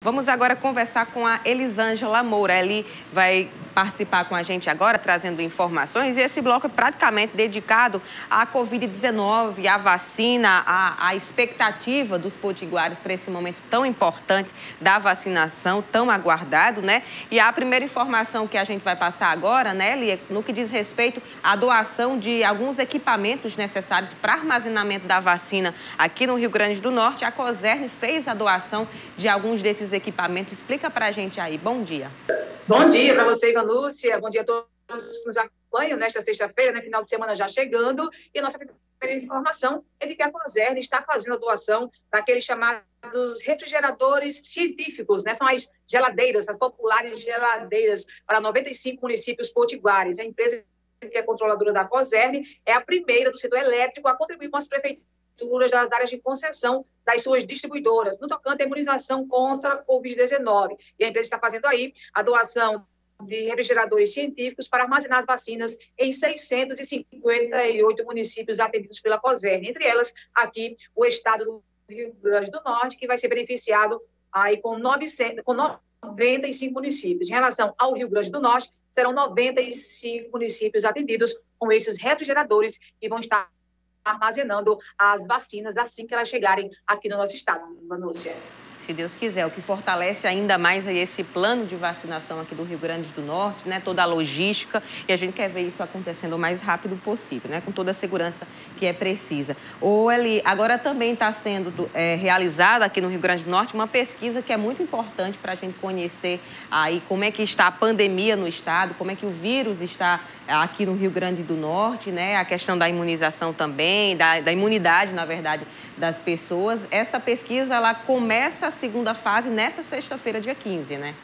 Vamos agora conversar com a Elisângela Moura. Ela vai participar com a gente agora, trazendo informações. E esse bloco é praticamente dedicado à Covid-19, à vacina, à expectativa dos potiguares para esse momento tão importante da vacinação, tão aguardado, né? E a primeira informação que a gente vai passar agora, né, Eli, no que diz respeito à doação de alguns equipamentos necessários para armazenamento da vacina aqui no Rio Grande do Norte. A Cosern fez a doação de alguns desses equipamentos. Explica para a gente aí. Bom dia. Bom dia para você, Ivanúcia. Bom dia a todos que nos acompanham nesta sexta-feira, né? Final de semana já chegando. E a nossa primeira informação é de que a Cosern está fazendo a doação daqueles chamados refrigeradores científicos, né? São as geladeiras, as populares geladeiras para 95 municípios potiguares. A empresa que é controladora da Cosern é a primeira do setor elétrico a contribuir com as prefeituras das áreas de concessão das suas distribuidoras, no tocante à imunização contra a Covid-19. E a empresa está fazendo aí a doação de refrigeradores científicos para armazenar as vacinas em 658 municípios atendidos pela Cosern, entre elas aqui o estado do Rio Grande do Norte, que vai ser beneficiado aí com 95 municípios. Em relação ao Rio Grande do Norte, serão 95 municípios atendidos com esses refrigeradores que vão estar armazenando as vacinas assim que elas chegarem aqui no nosso estado, Vanúcia. Se Deus quiser, o que fortalece ainda mais aí esse plano de vacinação aqui do Rio Grande do Norte, né? Toda a logística, e a gente quer ver isso acontecendo o mais rápido possível, né? Com toda a segurança que é precisa. Eli, agora também está sendo realizada aqui no Rio Grande do Norte uma pesquisa que é muito importante para a gente conhecer aí como é que está a pandemia no estado, como é que o vírus está aqui no Rio Grande do Norte, né? A questão da imunização também, da imunidade, na verdade, das pessoas. Essa pesquisa, ela começa a segunda fase nessa sexta-feira, dia 15, né?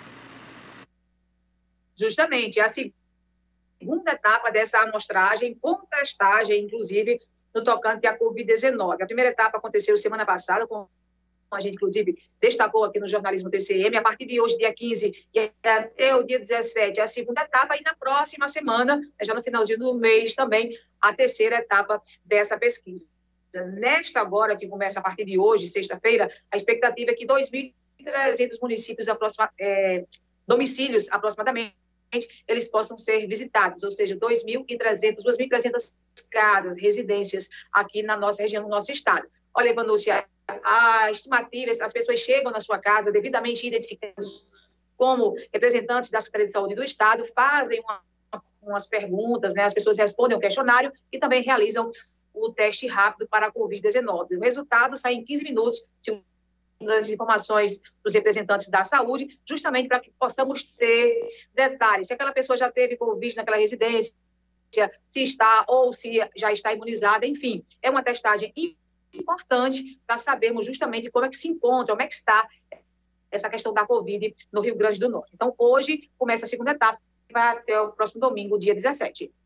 Justamente, é a segunda etapa dessa amostragem, com testagem, inclusive, no tocante à Covid-19. A primeira etapa aconteceu semana passada, com a gente, inclusive, destacou aqui no jornalismo TCM, a partir de hoje, dia 15, e até o dia 17, a segunda etapa, e na próxima semana, já no finalzinho do mês também, a terceira etapa dessa pesquisa. Nesta agora, que começa a partir de hoje, sexta-feira, a expectativa é que 2.300 municípios, domicílios aproximadamente, eles possam ser visitados, ou seja, 2.300 casas, residências aqui na nossa região, no nosso estado. Olha, Vanúcia, a estimativa, as pessoas chegam na sua casa devidamente identificadas como representantes da Secretaria de Saúde do estado, fazem umas perguntas, né? As pessoas respondem o questionário e também realizam o teste rápido para a Covid-19. O resultado sai em 15 minutos, segundo as informações dos representantes da saúde, justamente para que possamos ter detalhes. Se aquela pessoa já teve Covid naquela residência, se está ou se já está imunizada, enfim. É uma testagem importante para sabermos justamente como é que se encontra, como é que está essa questão da Covid no Rio Grande do Norte. Então, hoje começa a segunda etapa e vai até o próximo domingo, dia 17.